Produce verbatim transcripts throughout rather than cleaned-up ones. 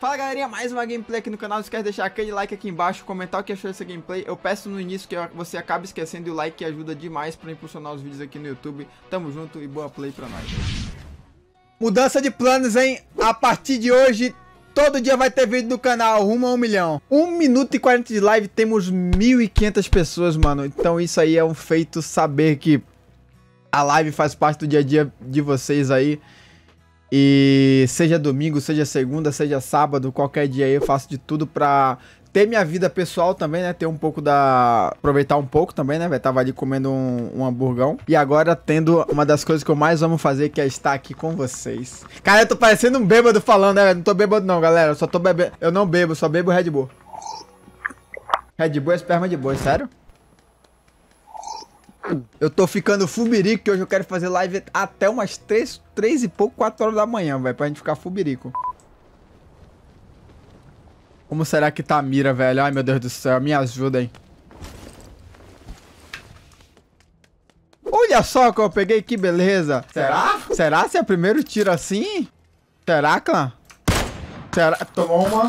Fala galerinha, mais uma gameplay aqui no canal. Não esquece de deixar aquele like aqui embaixo, comentar o que achou dessa gameplay. Eu peço no início que você acabe esquecendo, e o like que ajuda demais para impulsionar os vídeos aqui no YouTube. Tamo junto e boa play pra nós. Mudança de planos, hein? A partir de hoje, todo dia vai ter vídeo no canal, rumo a um milhão. um minuto e quarenta de live, temos mil e quinhentas pessoas, mano. Então isso aí é um feito saber que a live faz parte do dia a dia de vocês aí. E seja domingo, seja segunda, seja sábado, qualquer dia aí eu faço de tudo pra ter minha vida pessoal também, né? Ter um pouco da... aproveitar um pouco também, né? Vai tava ali comendo um, um hamburgão. E agora tendo uma das coisas que eu mais amo fazer, que é estar aqui com vocês. Cara, eu tô parecendo um bêbado falando, né? Não tô bêbado não, galera. Eu só tô bebendo... Eu não bebo, só bebo Red Bull. Red Bull é esperma de boi, sério? Eu tô ficando fubirico, que hoje eu quero fazer live até umas três, três e pouco, quatro horas da manhã, velho, pra gente ficar fubirico. Como será que tá a mira, velho? Ai, meu Deus do céu, me ajuda, hein. Olha só que eu peguei, que beleza. Será? Será se é o primeiro tiro assim? Será, clã? Será? Tomou uma.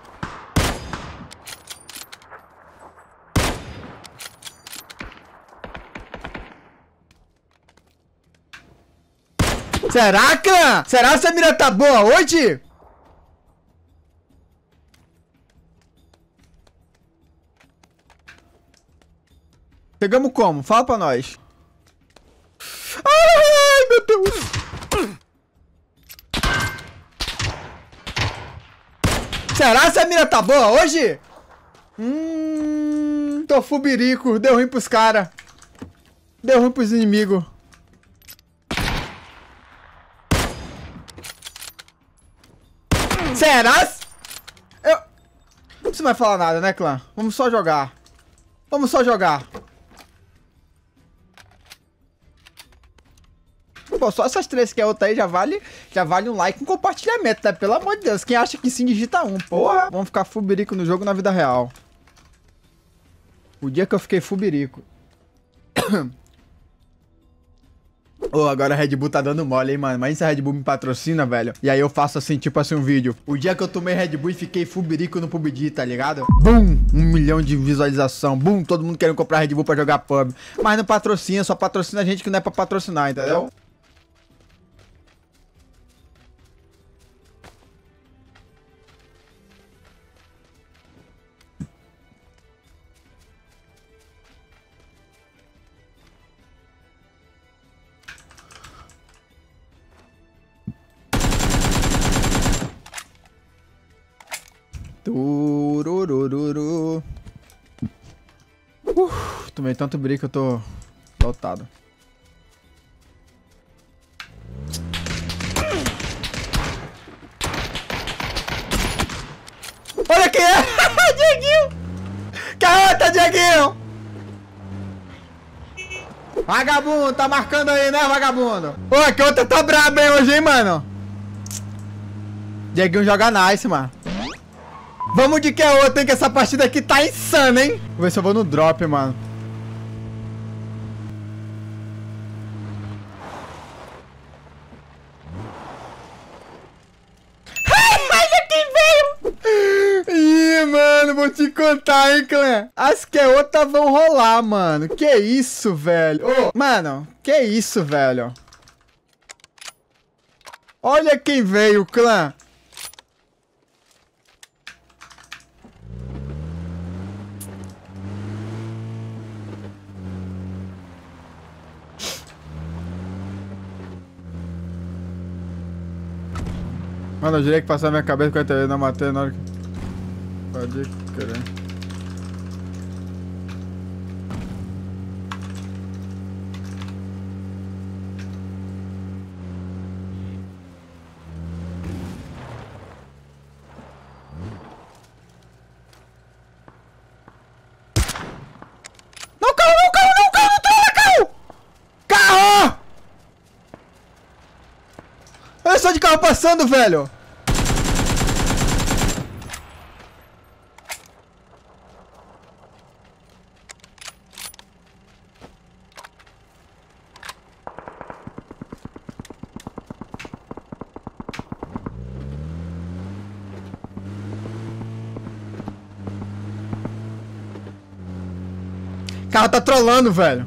Será, clã? Será que a mira tá boa hoje? Pegamos como? Fala pra nós. Ai, meu Deus. Será que a mira tá boa hoje? Hum... Tô fubirico. Deu ruim pros caras. Deu ruim pros inimigos. Será? Eu... Não você vai falar nada, né, clã? Vamos só jogar. Vamos só jogar. Pô, só essas três que é outra aí já vale, já vale um like e um compartilhamento, né? Pelo amor de Deus. Quem acha que sim, digita um, porra. Vamos ficar fubirico no jogo na vida real. O dia que eu fiquei fubirico. Ô, oh, agora a Red Bull tá dando mole, hein, mano. Mas se a Red Bull me patrocina, velho. E aí eu faço assim, tipo assim, um vídeo. O dia que eu tomei Red Bull e fiquei fubirico no P U B G, tá ligado? Bum! Um milhão de visualização. Bum! Todo mundo querendo comprar Red Bull pra jogar P U B G. Mas não patrocina, só patrocina a gente que não é pra patrocinar, entendeu? Tururururu. Uh, tomei tanto brico que eu tô lotado. Olha quem é! Dieguinho! Carota, Dieguinho! Vagabundo, tá marcando aí, né, vagabundo? Ô, que outra tá braba aí hoje, hein, mano? Dieguinho joga nice, mano. Vamos de que é outra, hein? Que essa partida aqui tá insana, hein? Vou ver se eu vou no drop, mano. Olha quem veio! Ih, mano, vou te contar, hein, clã? As que é outra vão rolar, mano. Que isso, velho? Ô, mano, que isso, velho? Olha quem veio, clã. Mano, eu diria que passar minha cabeça com a T V na matéria na hora que... Pode crer. Não, carro, não, carro, não, carro, não, carro! Carro! Olha só de carro passando, velho! O cara tá trolando, velho.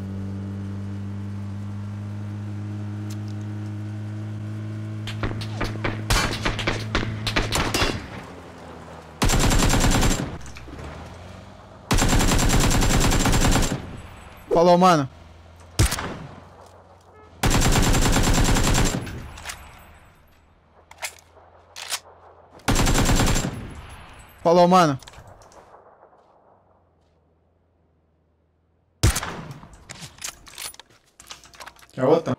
Falou, mano. Falou, mano. Quer outra?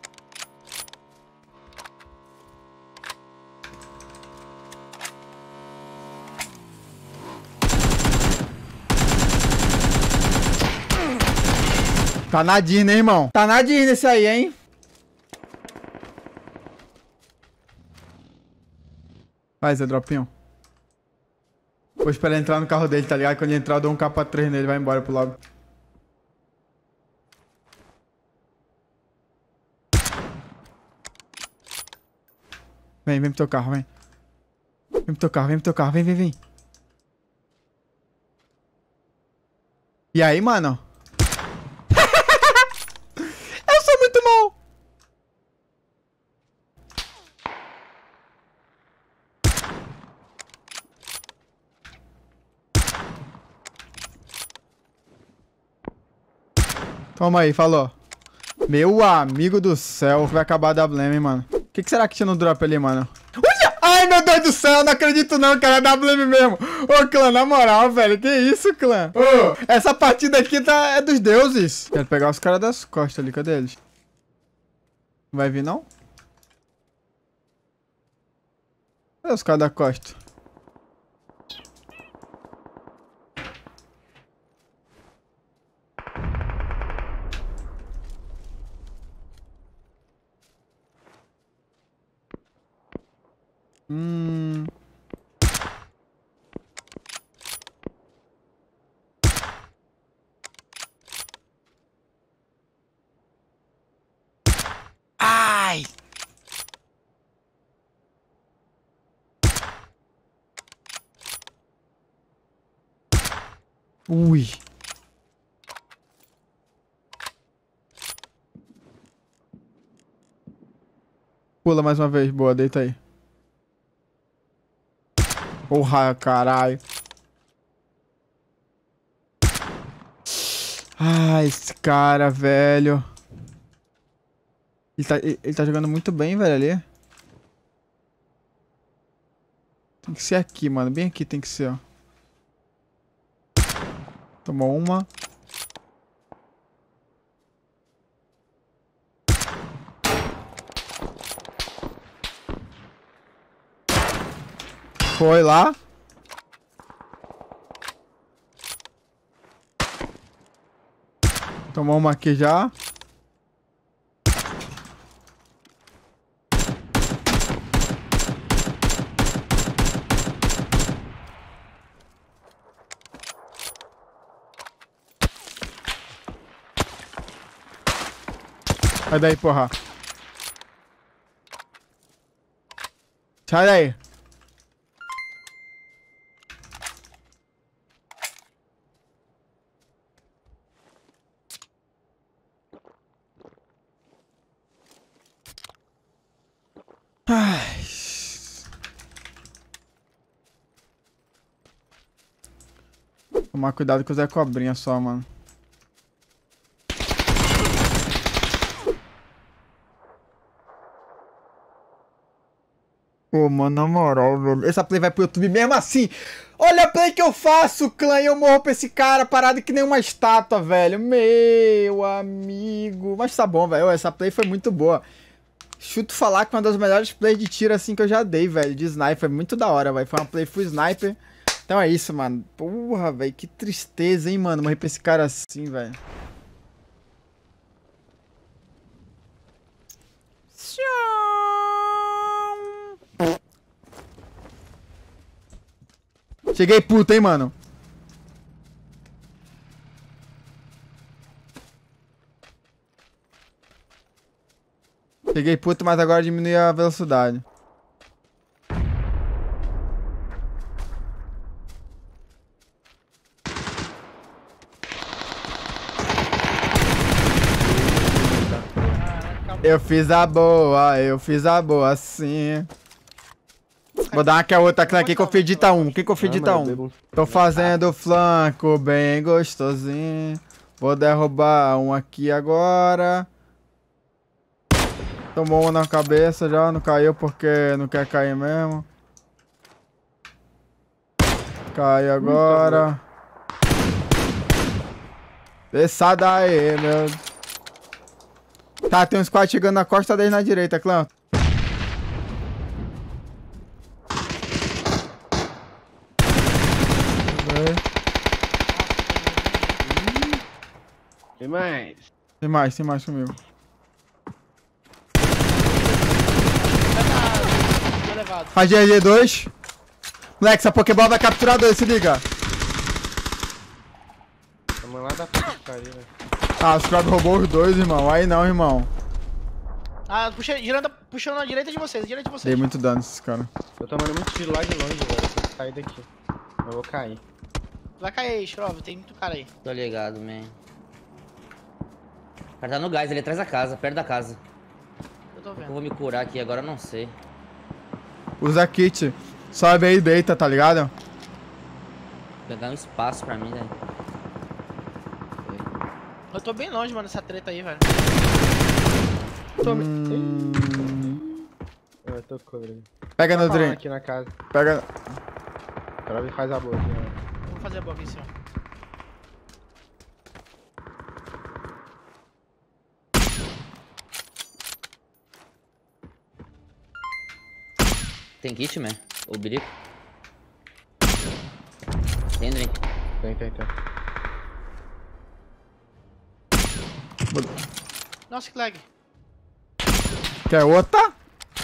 Tá na Disney, irmão. Tá na Disney esse aí, hein? Vai, Zé Dropinho. Vou esperar ele entrar no carro dele, tá ligado? Quando ele entrar, eu dou um K três nele, vai embora pro lobby. Vem, vem pro teu carro, vem. Vem pro teu carro, vem pro teu carro, vem, vem, vem. E aí, mano? Eu sou muito mal. Toma aí, falou. Meu amigo do céu, vai acabar a W M, hein, mano. O que, que será que tinha no drop ali, mano? Uia! Ai, meu Deus do céu, não acredito não, cara, é W M mesmo. Ô, clã, na moral, velho, que isso, clã? Ô, essa partida aqui tá, é dos deuses. Quero pegar os caras das costas ali, cadê eles? Não vai vir, não? Cadê os caras da costa? Hum... Ai! Ui. Pula mais uma vez, boa, deita aí. Porra, caralho. Ah, esse cara, velho. Ele tá, ele, ele tá jogando muito bem, velho, ali. Tem que ser aqui, mano. Bem aqui tem que ser, ó. Tomou uma. Foi lá. Tomou uma aqui já. Sai daí, porra. Sai daí. Ai. Tomar cuidado com o Zé Cobrinha só, mano. Pô, mano, na moral, velho. Essa play vai pro YouTube mesmo assim. Olha a play que eu faço, clã, e eu morro pra esse cara parado que nem uma estátua, velho. Meu amigo. Mas tá bom, velho. Essa play foi muito boa. Chuto falar que uma das melhores plays de tiro assim que eu já dei, velho. De sniper. Muito da hora, velho. Foi uma play full sniper. Então é isso, mano. Porra, velho. Que tristeza, hein, mano. Morrer pra esse cara assim, velho. Cheguei puto, hein, mano. Cheguei puto, mas agora diminui a velocidade. Eu fiz a boa, eu fiz a boa sim. Vou dar uma que a outra, clã. Quem confia dita um? Quem confia dita um? Tô fazendo flanco bem gostosinho. Vou derrubar um aqui agora. Tomou um na cabeça já, não caiu porque não quer cair mesmo. Cai agora. Desça daí, meu. Tá, tem um squad chegando na costa deles na direita, clã. Tem mais. Tem mais, tem mais comigo. A G G dois. Moleque, essa Pokébola vai capturar dois, se liga. Vamos lá da putaria, velho. Ah, os caras roubou os dois, irmão. Aí não, irmão. Ah, puxa, girando, puxando na direita de vocês, direita de vocês. Dei muito dano nesses caras. Tô tomando muito tiro lá de longe, velho. Eu tenho que sair daqui. Eu vou cair. Vai cair aí, Shrove, tem muito cara aí. Tô ligado, man. O cara tá no gás, ele é atrás da casa, perto da casa. Eu tô Eu vendo. vou me curar aqui, agora eu não sei. Usa kit. Sobe aí e deita, tá ligado? Vou pegar um espaço pra mim, né? Eu tô bem longe, mano, dessa treta aí, velho. Tome. Hum... Eu tô cobrando. Pega no Tá falando drink. aqui na casa. Pega. O cara faz a boa aqui, né? Eu vou fazer a boa aqui em cima. Tem kit, man? O birico? Tem drink. Tem, tem, tem. Nossa, que lag. Quer outra?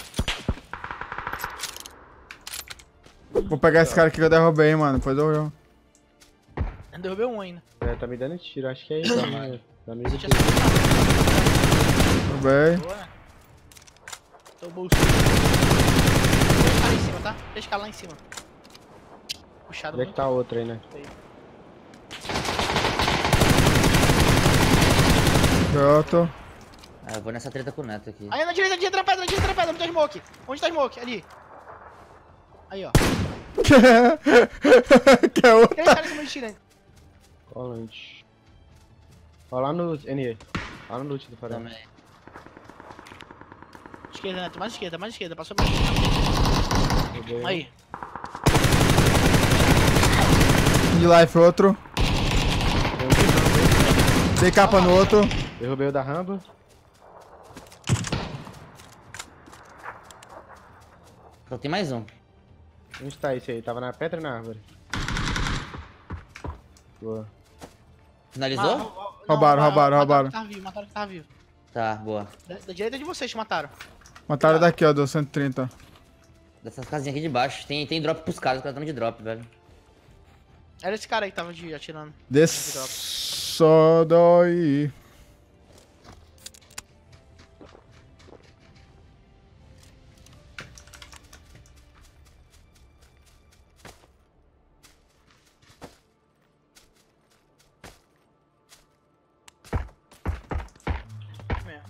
Vou pegar esse cara aqui que eu derrubei, mano. Depois eu... Eu derrubei um ainda. É, tá me dando tiro. Acho que é isso, né? Da amigo Você tinha dele. Derrubei. boa, né? Tô bolso. Três caras em cima, tá? Três caras lá em cima. Puxado Onde é que muito. tá outro aí, né? Pronto. Ah, eu vou nessa treta com o Neto aqui. Aí na direita, na direita da pedra, na direita da pedra, onde tá smoke? Onde tá smoke? Ali. Aí, ó. Quer outra? Três caras em cima de tiro, hein? Colante. Ó lá no N A. Lá no loot do farol. Também. Esquerda, Neto, mais esquerda, mais esquerda, passou bem. Roubei. Aí. De life outro. Dei capa no outro. Derrubei o da rampa. Só tem mais um. Onde tá esse aí? Tava na pedra ou na árvore? Boa. Finalizou? Ah, não, Roubaram, roubaram, mataram roubaram. que tava vivo, mataram que tava vivo. Tá, boa. Da, da direita de vocês te mataram. Mataram daqui, ó, do cento e trinta. Dessas casinhas aqui de baixo. Tem, tem drop pros caras, os caras estão de drop, velho. Era esse cara aí que tava de, atirando. Desça daí. Mesmo.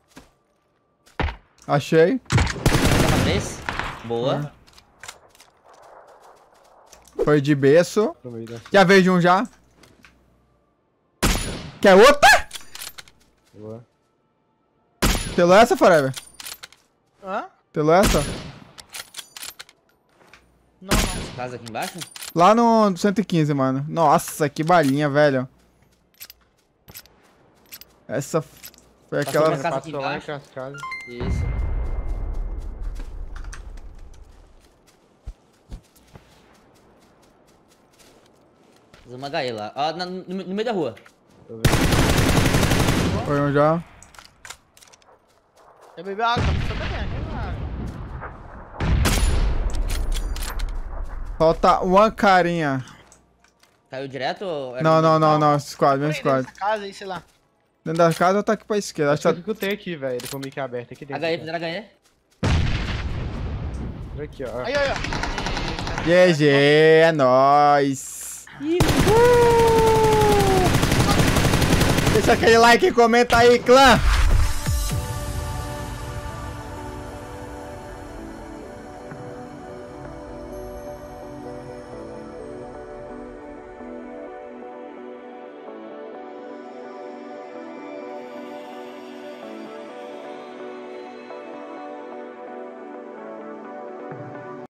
Achei. Tava três. Boa. Foi de berço. No meio da... Já vejo um já. Quer outra? Boa. Telou essa, Forever? Hã? Telou essa? Não, não. Casa aqui embaixo? Lá no cento e quinze, mano. Nossa, que balinha, velho. Essa foi Passou aquela... minha casa aqui Passou lá embaixo. entre as casas. Isso. Fiz uma H E lá. Ó, na- no, no meio da rua. Tô vendo. Foi um já. Eu bebi água, tá precisando beber, né? Falta uma carinha. Caiu direto ou... era Não, do- não, não, não. Squad, mesmo Dentro squad. dessa casa aí, sei lá. Dentro da casa ou tá aqui pra esquerda? Acho Acho que que tá... eu escutei aqui, velho. Ele com o mic aberto aqui dentro. H E, fizeram H E. Entra aqui, ó. Aí, aí, ó. G G, é nóis. Uh! Deixa aquele like e comenta aí, clã.